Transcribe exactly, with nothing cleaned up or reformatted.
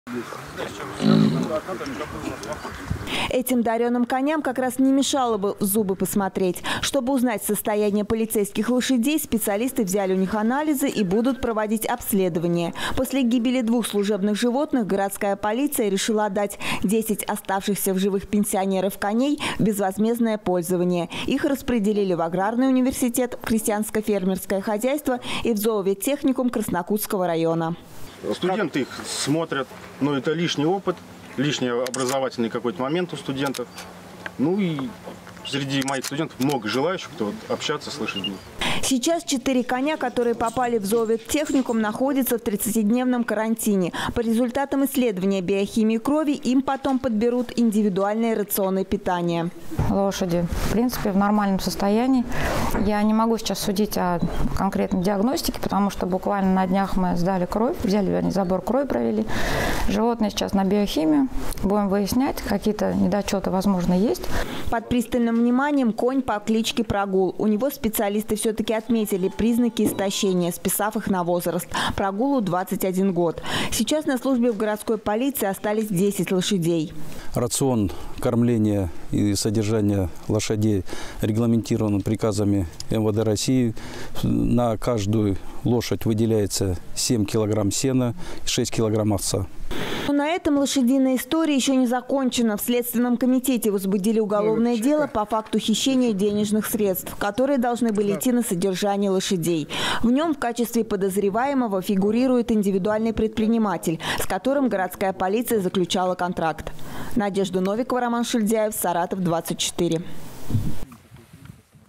Этим дареным коням как раз не мешало бы в зубы посмотреть. Чтобы узнать состояние полицейских лошадей, специалисты взяли у них анализы и будут проводить обследование. После гибели двух служебных животных городская полиция решила отдать десять оставшихся в живых пенсионеров коней в безвозмездное пользование. Их распределили в Аграрный университет, в крестьянско-фермерское хозяйство и в зооветтехникум Краснокутского района. Студенты их смотрят, но это лишний опыт, лишний образовательный какой-то момент у студентов. Ну и среди моих студентов много желающих, кто общаться с лошадьми. Сейчас четыре коня, которые попали в зооветтехникум, находятся в тридцатидневном карантине. По результатам исследования биохимии крови им потом подберут индивидуальное рационное питание. Лошади, в принципе, в нормальном состоянии. Я не могу сейчас судить о конкретной диагностике, потому что буквально на днях мы сдали кровь, взяли они забор крови, провели. Животные сейчас на биохимию. Будем выяснять, какие-то недочеты, возможно, есть. Под пристальным вниманием конь по кличке Прогул. У него специалисты все-таки отметили признаки истощения, списав их на возраст. Прогулу двадцать один год. Сейчас на службе в городской полиции остались десять лошадей. Рацион кормления и содержания лошадей регламентирован приказами эм вэ дэ России. На каждую лошадь выделяется семь килограмм сена и шесть килограмм овса. Но на этом лошадиная история еще не закончена. В Следственном комитете возбудили уголовное дело по факту хищения денежных средств, которые должны были идти на содержание лошадей. В нем в качестве подозреваемого фигурирует индивидуальный предприниматель, с которым городская полиция заключала контракт. Надежда Новикова, Роман Шульдяев, Саратов, двадцать четыре.